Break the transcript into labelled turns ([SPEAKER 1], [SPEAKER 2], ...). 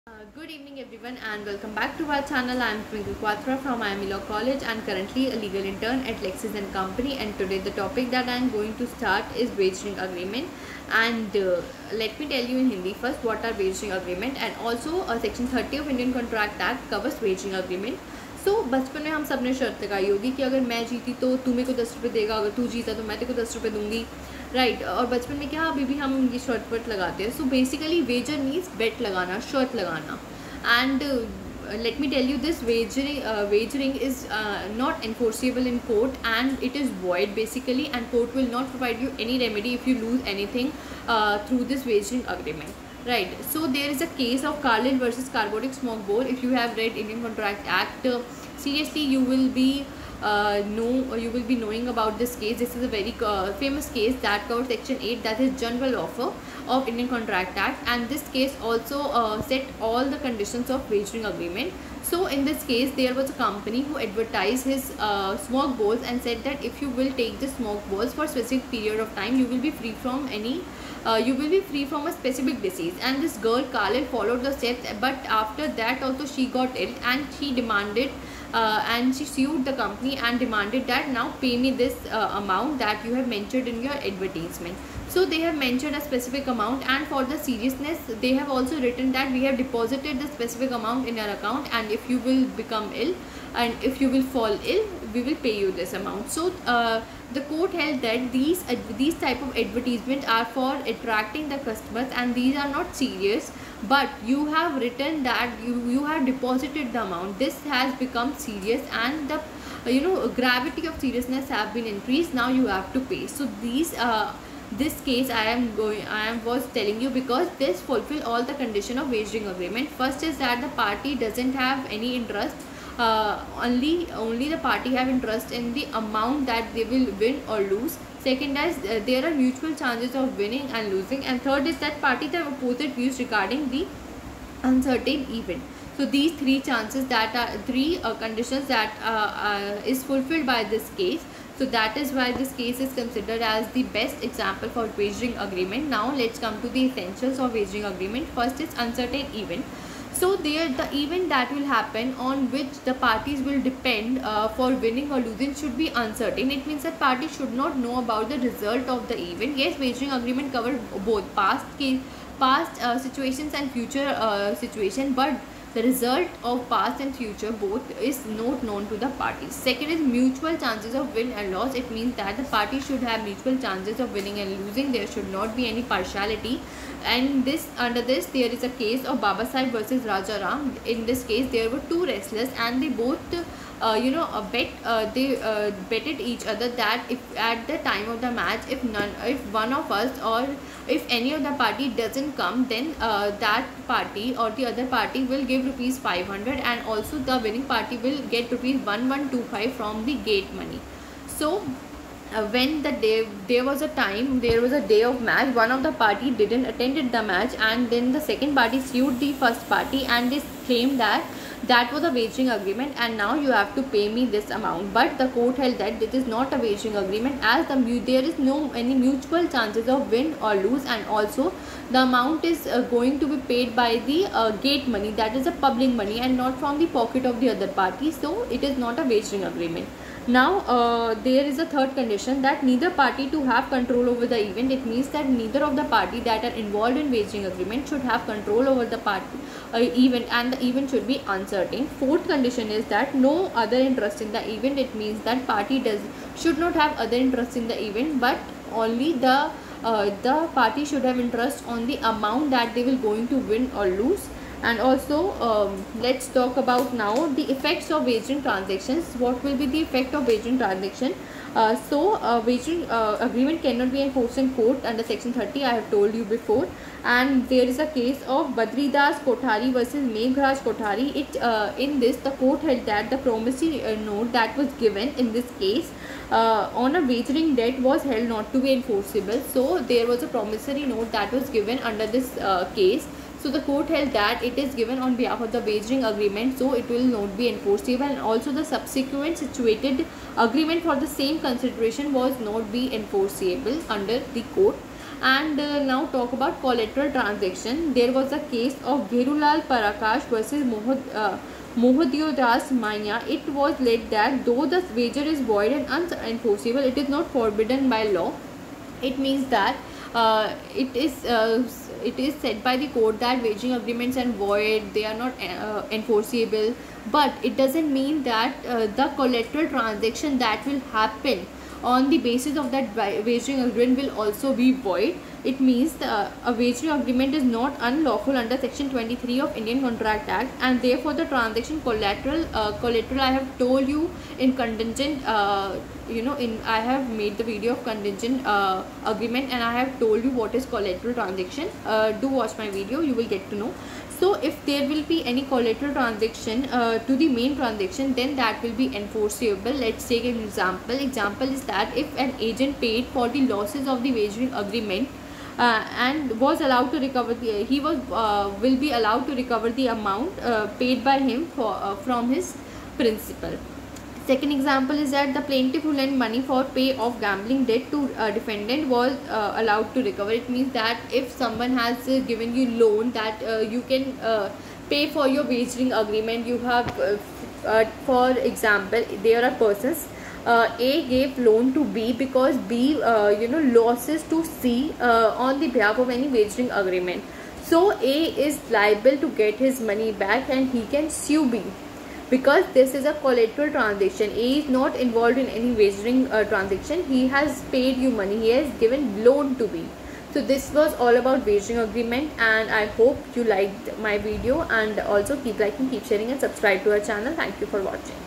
[SPEAKER 1] Good evening everyone and welcome back to our channel. I am Twinkle Quatra from IIM Law College and currently a legal intern at Lexis and Company, and today the topic that I am going to start is wagering agreement. And let me tell you in Hindi first what are wagering agreement, and also section 30 of Indian Contract Act covers wagering agreement. बचपन में हम सब ने शर्त लगाई होगी कि अगर मैं जीती तो तू मेरे को 10 रुपये देगा, अगर तू जीता तो मैं तेरे को 10 रुपये दूंगी, राइट। और बचपन में क्या अभी भी हम ये शर्त वर्त लगाते हैं। So basically wager means bet लगाना, शर्त लगाना। And let me tell you, this wagering is not enforceable in court and it is void basically, and court will not provide you any remedy if you lose anything through this wagering agreement, right? So there is a case of Carlin versus Carbonic Smoke Bowl. If you have read Indian Contract Act, seriously you will be knowing about this case. This is a very famous case that covers section 8, that is general offer of Indian Contract Act, and this case also set all the conditions of wagering agreement. So in this case there was a company who advertised his smoke balls and said that if you will take the smoke balls for a specific period of time, you will be free from a specific disease. And this girl Carlin followed the steps, but after that also she got ill and she demanded and she sued the company and demanded that now pay me this amount that you have mentioned in your advertisement. So they have mentioned a specific amount, and for the seriousness they have also written that we have deposited the specific amount in your account, and if you will become ill and if you will fall ill, we will pay you this amount. So the court held that these type of advertisements are for attracting the customers and these are not serious, but you have written that you have deposited the amount. This has become serious and the gravity of seriousness have been increased. Now you have to pay. So this case I was telling you because this fulfill all the condition of wagering agreement. First is that the party doesn't have any interest, only the party have interest in the amount that they will win or lose. Second is there are mutual chances of winning and losing, and third is that parties have opposite views regarding the uncertain event. So these three chances that are conditions that is fulfilled by this case. So that is why this case is considered as the best example for wagering agreement. Now let's come to the essentials of wagering agreement. First is uncertain event. So there the event that will happen on which the parties will depend for winning or losing should be uncertain. It means that parties should not know about the result of the event. Yes, wagering agreement cover both past situations and future situation, but the result of past and future both is not known to the parties. Second is mutual chances of win and loss. It means that the party should have mutual chances of winning and losing. There should not be any partiality. And under this there is a case of Babasaheb versus Rajaram. In this case there were two wrestlers and they both betted each other that if at the time of the match if one of us or if any of the party doesn't come, then that party or the other party will give rupees 500, and also the winning party will get rupees 1125 from the gate money. So when there was a day of match, one of the party didn't attended the match, and then the second party sued the first party and they claimed that was a wagering agreement and now you have to pay me this amount. But the court held that it is not a wagering agreement as there is no any mutual chances of win or lose, and also the amount is going to be paid by the gate money, that is a public money, and not from the pocket of the other party. So it is not a wagering agreement. Now there is a third condition, that neither party to have control over the event. It means that neither of the party that are involved in wagering agreement should have control over the event, and the event should be uncertain. Fourth condition is that no other interest in the event. It means that party should not have other interest in the event, but only the party should have interest on the amount that they will going to win or lose. And also let's talk about now the effects of wagering transactions. What will be the effect of wagering transaction? Wagering agreement cannot be enforced in court under section 30, I have told you before. And there is a case of Badridas Kothari versus Meghraj Kothari. In this the court held that the promissory note that was given in this case on a wagering debt was held not to be enforceable. So there was a promissory note that was given under this case. So the court held that it is given on behalf of the wagering agreement, so it will not be enforceable, and also the subsequent situated agreement for the same consideration was not be enforceable under the court. And now talk about collateral transaction. There was a case of Gherulal Parakash versus Mohodiodas Maya. It was laid that though the wager is void and unenforceable, it is not forbidden by law. It means that it is said by the court that wagering agreements are void, they are not enforceable, but it doesn't mean that the collateral transaction that will happen on the basis of that wagering agreement will also be void. It means a wagering agreement is not unlawful under section 23 of Indian Contract Act, and therefore the transaction collateral I have told you in contingent, I have made the video of contingent agreement, and I have told you what is collateral transaction. Do watch my video, you will get to know. So if there will be any collateral transaction to the main transaction, then that will be enforceable. Let's take an example. Example is that if an agent paid for the losses of the wagering agreement and was allowed to recover will be allowed to recover the amount paid by him from his principal. Second example is that the plaintiff who lent money for pay of gambling debt to defendant was allowed to recover. It means that if someone has given you loan that you can pay for your wagering agreement, you have for example, there are persons, A gave loan to B because B losses to C on the behalf of any wagering agreement. So A is liable to get his money back and he can sue B. Because this is a collateral transaction, A is not involved in any wagering transaction. He has paid you money. He has given loan to B. So this was all about wagering agreement, and I hope you liked my video, and also keep liking, keep sharing and subscribe to our channel. Thank you for watching.